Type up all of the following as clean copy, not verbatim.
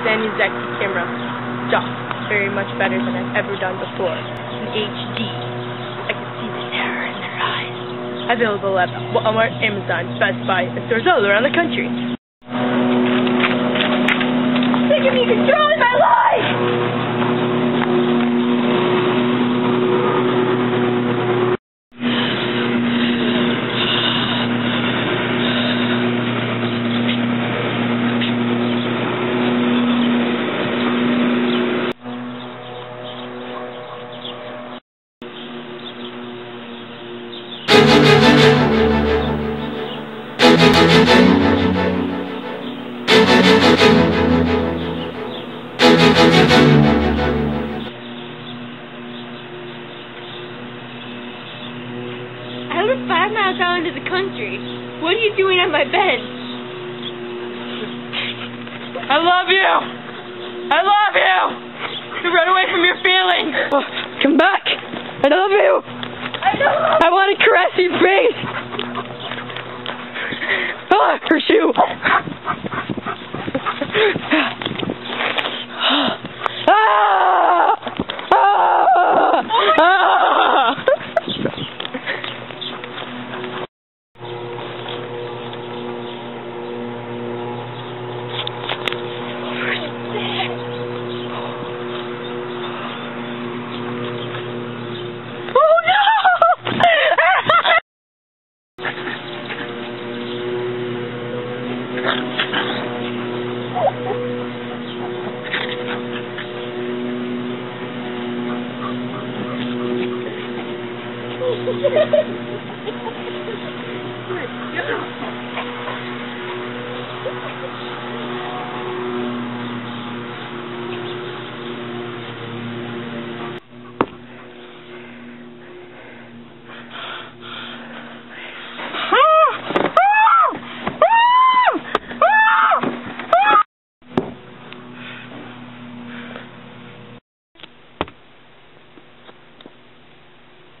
Sanyo Xacti camera. Just very much better than I've ever done before. In HD. I can see the terror in their eyes. Available at Walmart, Amazon, Best Buy, and stores all around the country. They give me control of my life! I live 5 miles out into the country. What are you doing on my bed? I love you! I love you! You run away from your feelings! Oh, come back! I love you! I want to caress your face! Oh, her shoe!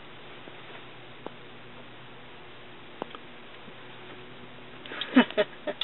Ha ha ha.